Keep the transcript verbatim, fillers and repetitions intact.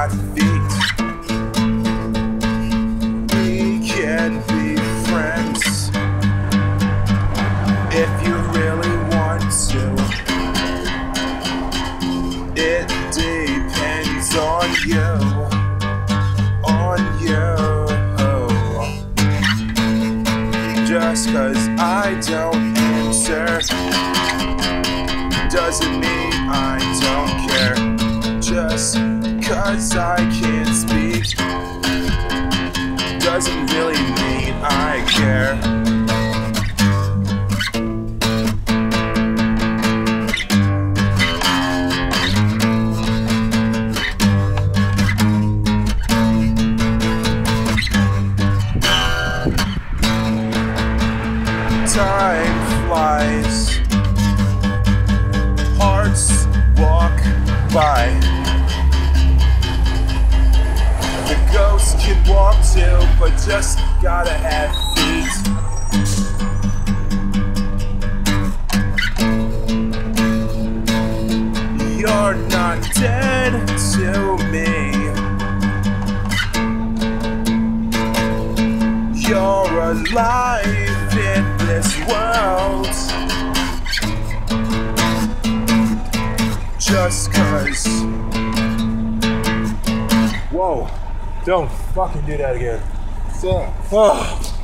got feet. We can be friends if you really want to. It depends on you, on you. Just cause I don't answer doesn't mean I don't care. Just cause I can't speak doesn't really mean I care. Time flies, hearts walk by. The ghost can walk too, but just gotta have feet. You're not dead to me. You're alive in this world. Just cause. Whoa, don't fucking do that again. So. Oh.